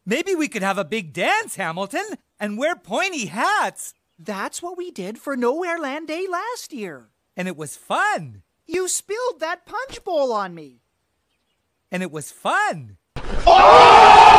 Maybe we could have a big dance, Hamilton, and wear pointy hats. That's what we did for Nowhereland Day last year. And it was fun. You spilled that punch bowl on me. And it was fun. Oh!